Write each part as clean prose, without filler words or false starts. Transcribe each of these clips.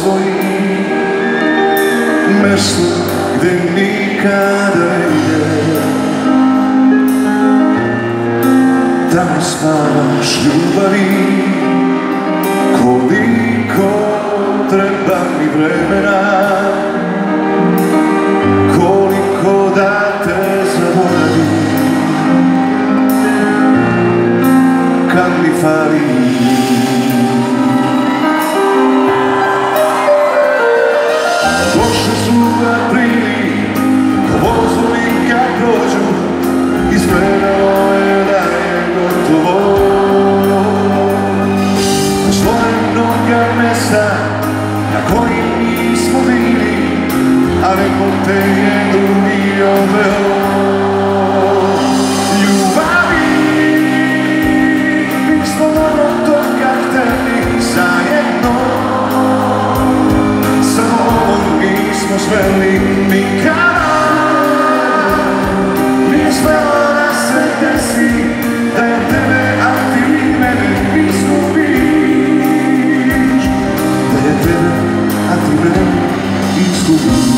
postoji mesto gde nikada ne ide. Tamo spavaš ljubavi, koliko treba mi vremena, koliko da te zaboravim, kad mi fali. Došli su aprili, vozovi kad prođu, izgledalo je da je gotovo. Postoje mnoga mesta na kojim nismo bili, a neko te je drugi odveo. Ljubavi, mi smo mnogo toga hteli zajedno, samo ovo nismo smeli nikada. Nije smelo da se desi da je tebe, a ti mene izgubiš, da je tebe, a ti mene izgubiš.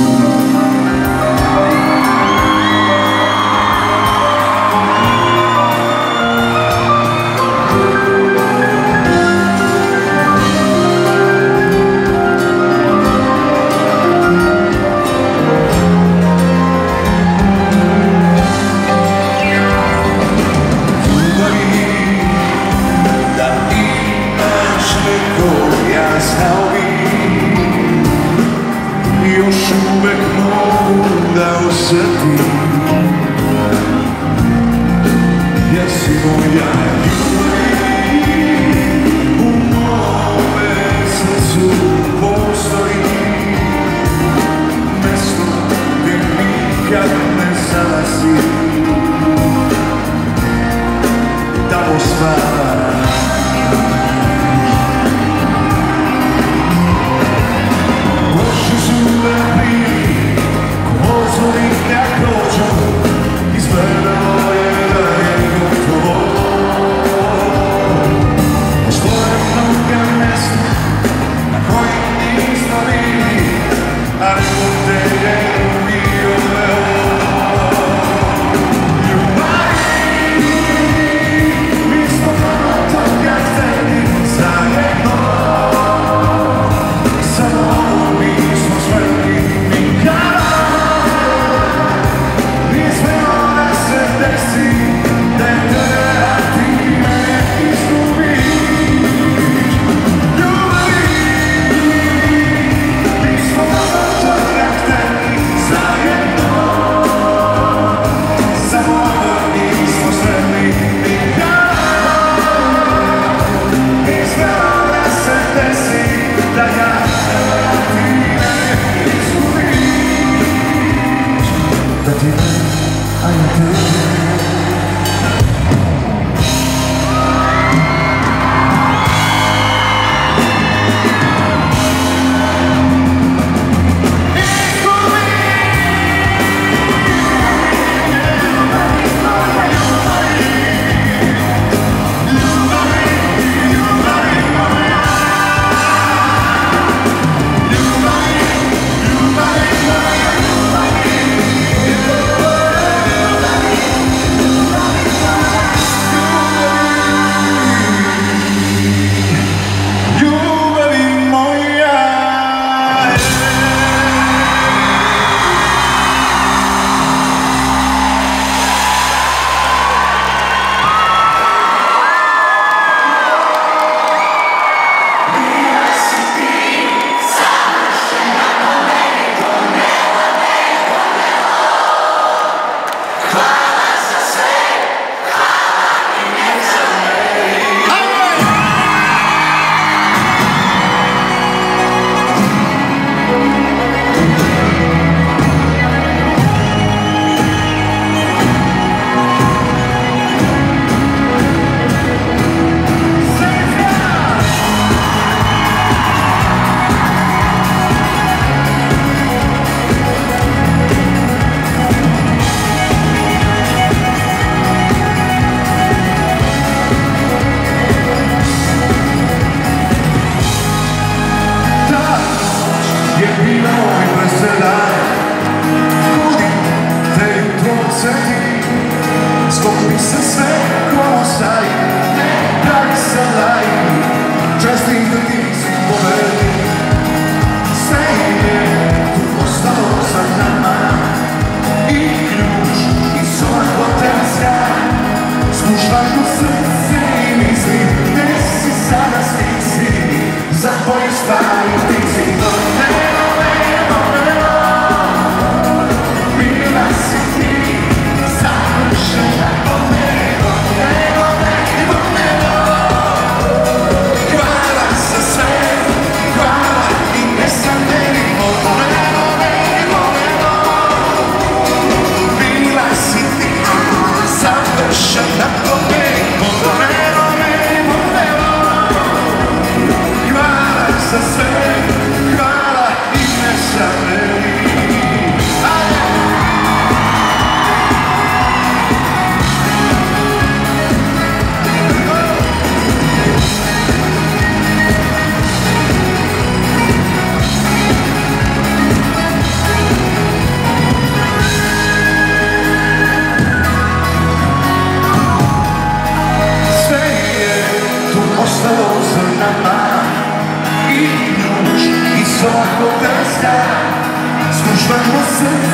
Još uvek mogu da osjetim, jesi moja ljubav, u mome srcu postoji mesto gde nikad ne zalazim, tamo spavaš. zameni. Ostalo za nama i noć i svakog dana, slušamo se